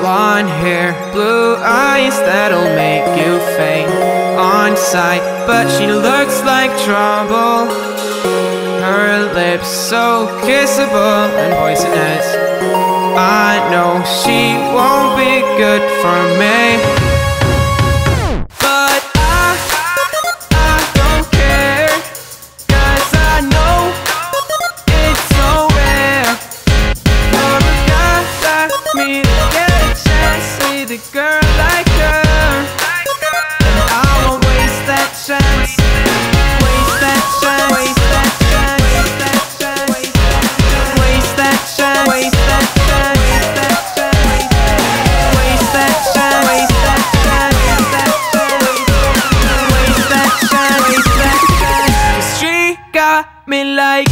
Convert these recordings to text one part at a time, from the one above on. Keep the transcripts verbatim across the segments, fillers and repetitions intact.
blonde hair, blue eyes that'll make you faint on sight, but she looks like trouble. Her lips so kissable and poisonous. I know she won't be good for me, but I, I don't care, 'cause I know it's so rare for a guy like me to get a chance with a girl like her. And I won't waste that chance, waste that chance, waste that chance, waste that chance, waste that chance, waste that chance, waste that chance, waste that chance, waste that chance, waste that chance. 'Cause she got me like.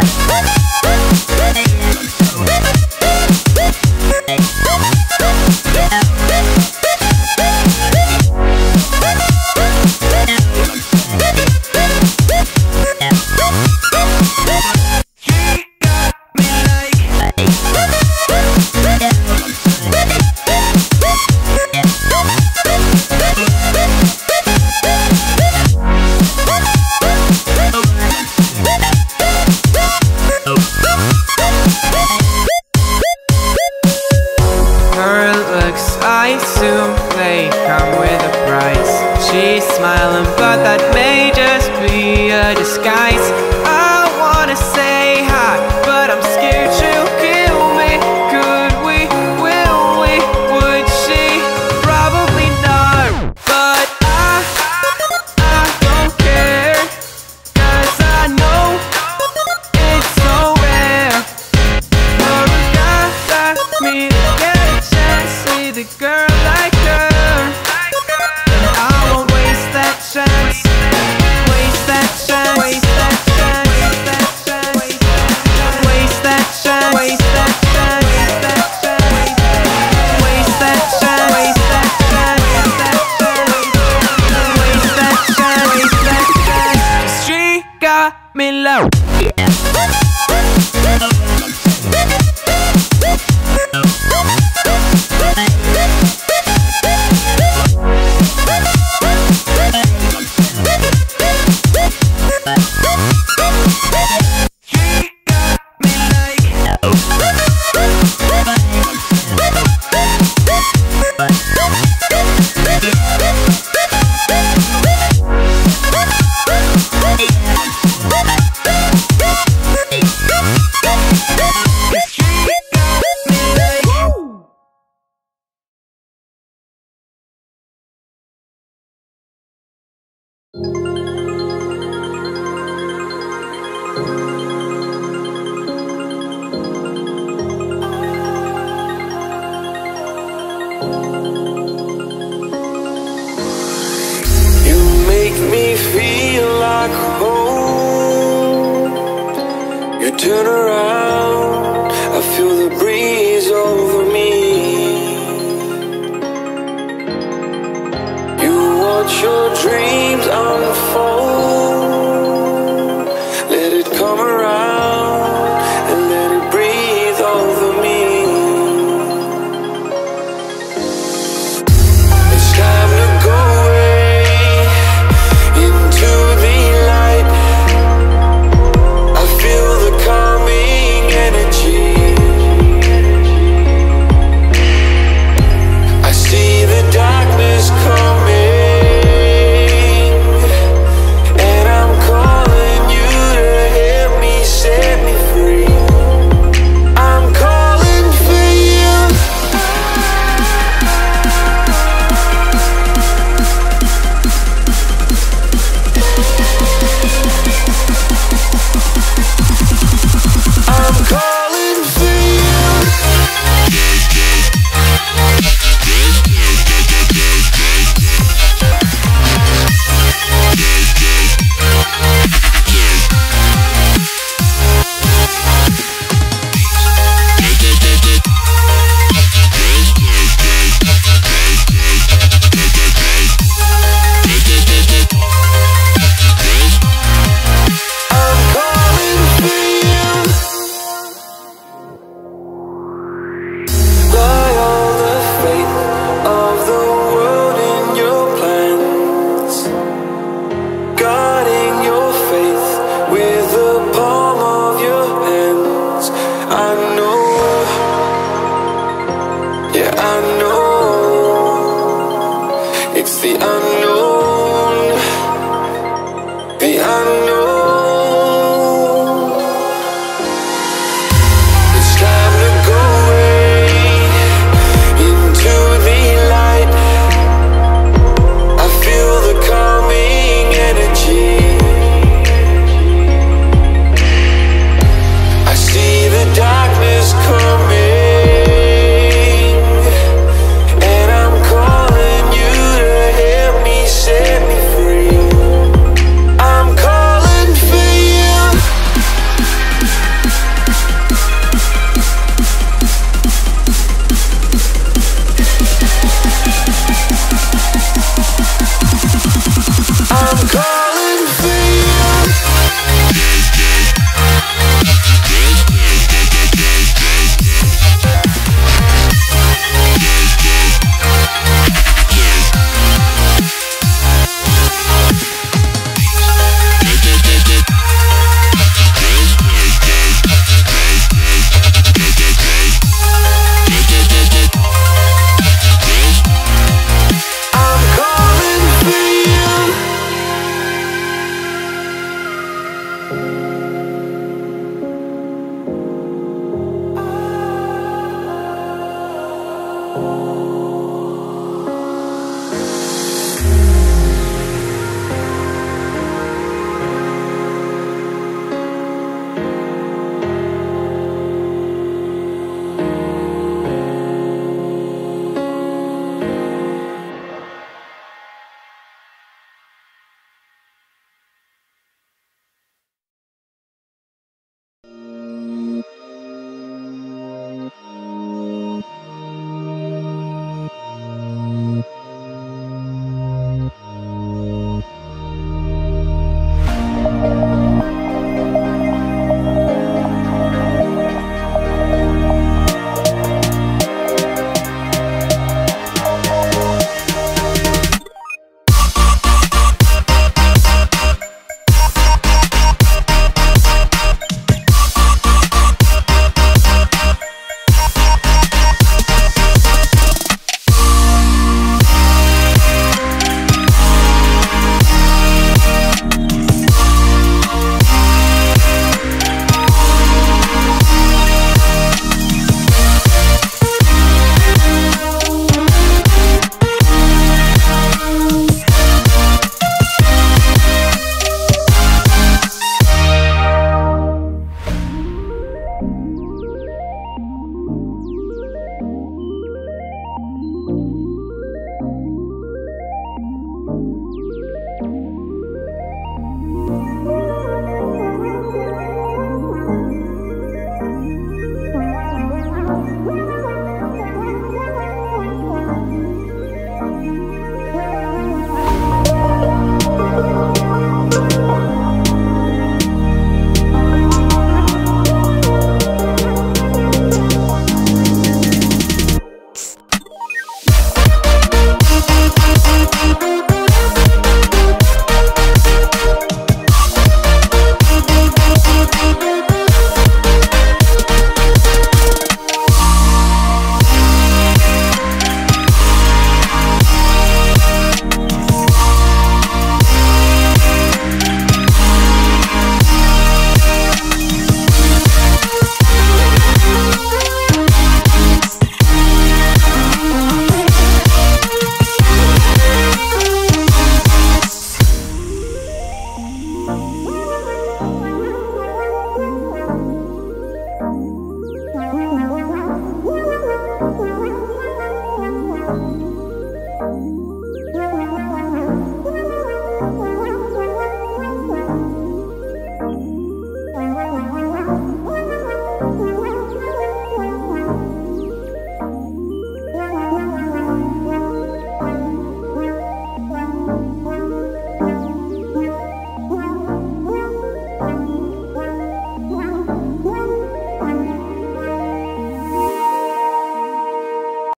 I assume they come with a price. She's smiling, but that may just be a disguise. I wanna say hi, but I'm scared she'll kill me. Could we, will we, would she? Probably not, but I, I don't care, 'cause I know it's so rare for a guy like me to get a chance with a girl like her. And I won't waste that chance, waste that chance, waste that chance, waste that chance, waste that chance, waste that chance, waste that chance, waste that chance, waste that chance, waste that chance. 'Cause she got me low. Turn around, I feel the breeze over me. You watch your dreams